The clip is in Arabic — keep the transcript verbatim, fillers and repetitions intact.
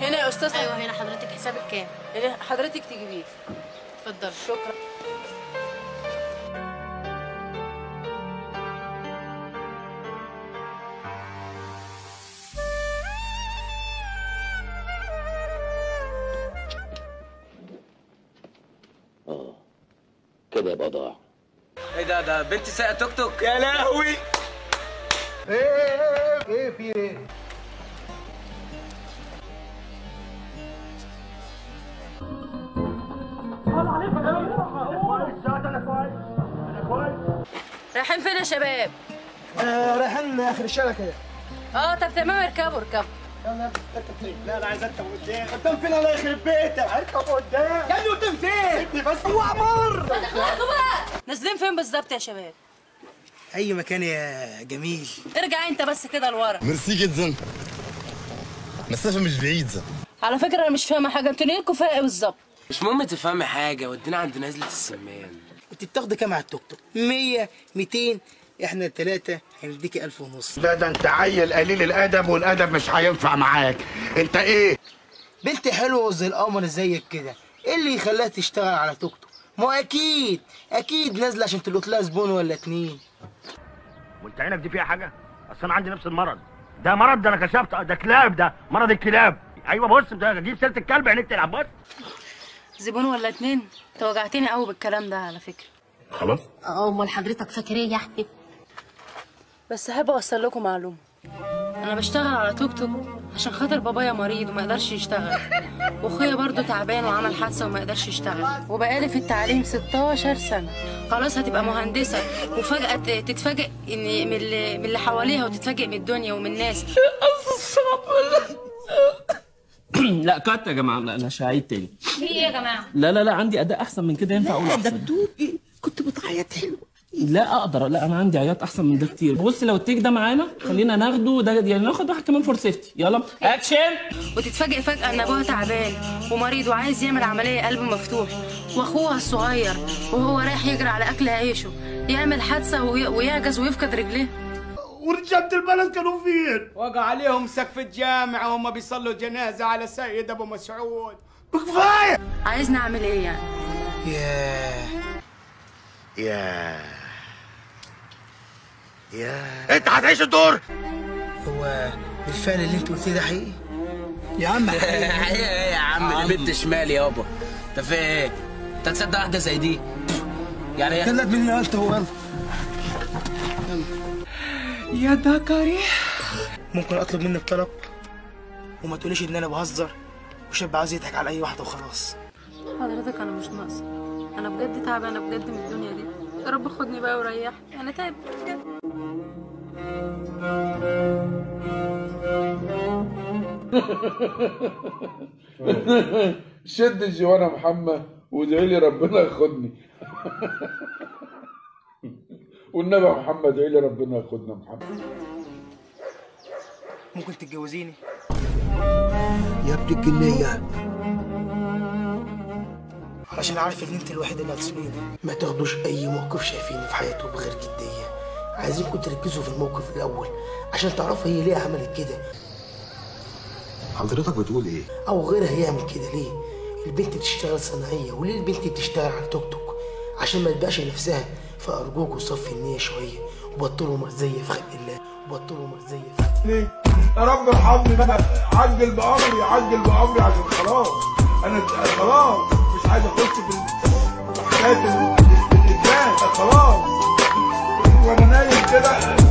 هنا يا استاذ. ايوه هنا. حضرتك حسابك كام؟ هنا حضرتك تجيبيه. اتفضل. شكرا. اه كده يبقى ضاع. ايه ده ده بنتي سايقه توك توك. يا لهوي. ايه ايه ايه في ايه؟ رايحين فين يا شباب؟ آه رايحين اخر الشارع كده. اه طب تمام، اركبوا اركبوا. يلا اركب فين؟ لا انا عايز اركب قدام. قدام فين؟ الله يخرب بيتك. اركب قدام. يا ابني قدام فين؟ سيبني بس. هو عمار. نازلين فين بالظبط يا شباب؟ اي مكان يا جميل. ارجع انت بس كده لورا. ميرسي جدا. مسافة مش بعيدة. على فكرة انا مش فاهمة حاجة، انتوا ليكوا فيها ايه بالظبط؟ مش مهم تفهمي حاجه، ودينا عند نزله السمان. انت بتاخدي كام على التوك توك؟ مية ميتين. احنا التلاتة هنديكي ألف ونص. لا ده انت عيل قليل الادب، والادب مش هينفع معاك. انت ايه؟ بنت حلوة زي القمر زيك كده، ايه اللي يخليها تشتغل على توك توك؟ ما هو اكيد اكيد نازلة عشان تلقط لها زبون ولا اتنين. وانت عينك دي فيها حاجه؟ اصل انا عندي نفس المرض ده. مرض ده انا كشفت، ده كلاب، ده مرض الكلاب. ايوه بص، ده جيب سيره الكلب عينيك تلعب. بص زبون ولا اتنين؟ انت وجعتني قوي بالكلام ده على فكرة. خلاص. اه امال حضرتك فاكر ايه يعني؟ بس احب اوصل لكم معلومة. انا بشتغل على توك توك عشان خاطر بابايا مريض وما يقدرش يشتغل، واخويا برضه تعبان وعمل حادثة وما يقدرش يشتغل، وبقالي في التعليم ستاشر سنة. خلاص هتبقى مهندسة وفجأة تتفاجئ ان من اللي, من اللي حواليها، وتتفاجئ من الدنيا ومن الناس. لا كات يا جماعه. لا مش هعيد تاني. في ايه يا جماعه؟ لا لا لا عندي اداء احسن من كده. ينفع اقول احسن؟ ده بتقول كنت بتعيط حلو. لا اقدر. لا انا عندي عياط احسن من ده كتير. بص لو التيك ده معانا خلينا ناخده ده، يعني ناخد واحد كمان فور سيفتي. يلا اكشن. وتتفاجئ فجأة ان ابوها تعبان ومريض وعايز يعمل عملية قلب مفتوح، واخوها الصغير وهو رايح يجري على اكل عيشه يعمل حادثة ويعجز ويفقد رجليه. ورجالة البلد كانوا فين؟ وقع عليهم سقف الجامعة وهم بيصلوا جنازة على سيد أبو مسعود. كفاية. عايز نعمل إيه يعني؟ ياه ياه ياه. أنت هتعيش الدور؟ هو بالفعل اللي أنت قلتيه ده حقيقي؟ يا عم حقيقي ايه يا عم؟ دي بنت شمال يابا. انت في ايه؟ انت تصدق واحدة زي دي؟ يعني يلا مني قلت هو. يلا يا ذكري. ممكن اطلب منك طلب وما تقوليش ان انا بهزر وشاب عايز يضحك على اي واحده وخلاص؟ حضرتك انا مش ناقصه، انا بجد تعبانه بجد من الدنيا دي. يا رب خدني بقى وريحني، انا تعبت بجد. شد الجوانه محمد وادعي لي ربنا ياخدني. والنبي يا محمد ادعي لي ربنا ياخدنا محمد. ممكن تتجوزيني؟ يا ابن الجنية. علشان عارف ان انت الوحيد اللي هتصليني. ما تاخدوش اي موقف شايفينه في حياته بغير جديه. عايزينكم تركزوا في الموقف الاول عشان تعرفوا هي ليه عملت كده. حضرتك بتقول ايه؟ او غيرها يعمل كده ليه؟ البنت بتشتغل صناعيه، وليه البنت بتشتغل على توك توك؟ عشان ما تبقاش نفسها. فارجوكوا صفي النيه شويه وبطلوا مرزيه في خلق الله، وبطلوا مرزيه في خلق الله. يا رب ارحمني بقى، عجل بامري عجل بامري عشان خلاص انا خلاص مش عايز اخش في حكايه الادمان. خلاص وانا نايم كده